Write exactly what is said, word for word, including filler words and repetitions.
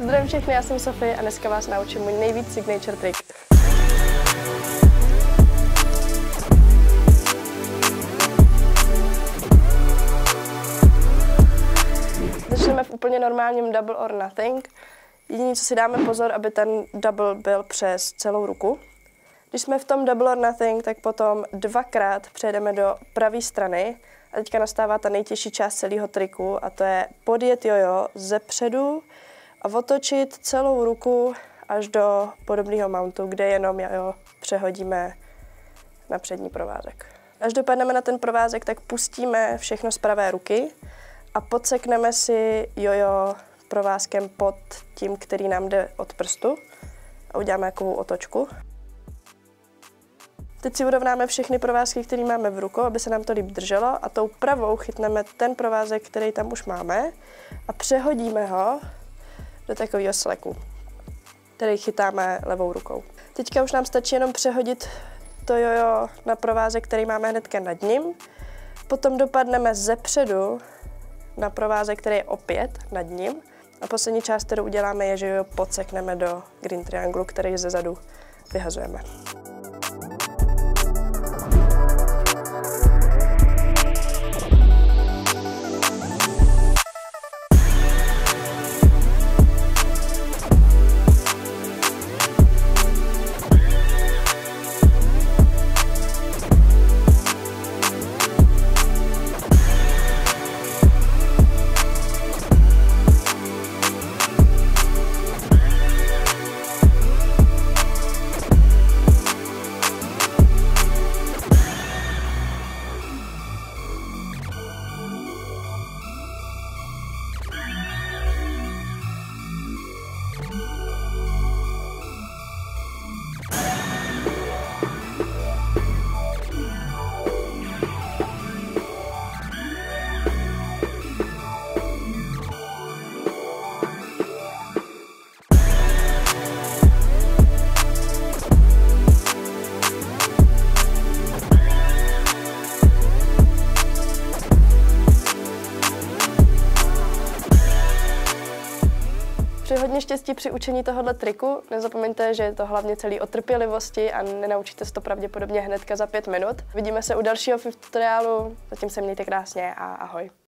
Zdravím všechny, já jsem Sofie a dneska vás naučím můj nejvíc signature trik. Začneme v úplně normálním double or nothing. Jediné, co si dáme pozor, aby ten double byl přes celou ruku. Když jsme v tom double or nothing, tak potom dvakrát přejdeme do pravé strany. A teďka nastává ta nejtěžší část celého triku a to je podjet jojo ze předu a otočit celou ruku až do podobného mountu, kde jenom jojo přehodíme na přední provázek. Až dopadneme na ten provázek, tak pustíme všechno z pravé ruky a podsekneme si jojo provázkem pod tím, který nám jde od prstu a uděláme takovou otočku. Teď si urovnáme všechny provázky, které máme v rukou, aby se nám to líp drželo a tou pravou chytneme ten provázek, který tam už máme a přehodíme ho do takového sleku, který chytáme levou rukou. Teďka už nám stačí jenom přehodit to jojo na provázek, který máme hnedka nad ním. Potom dopadneme zepředu na provázek, který je opět nad ním. A poslední část, kterou uděláme, je, že jojo podsekneme do green trianglu, který zezadu vyhazujeme. Přeji hodně štěstí při učení tohoto triku. Nezapomeňte, že je to hlavně celý o trpělivosti a nenaučíte se to pravděpodobně hnedka za pět minut. Vidíme se u dalšího tutoriálu. Zatím se mějte krásně a ahoj.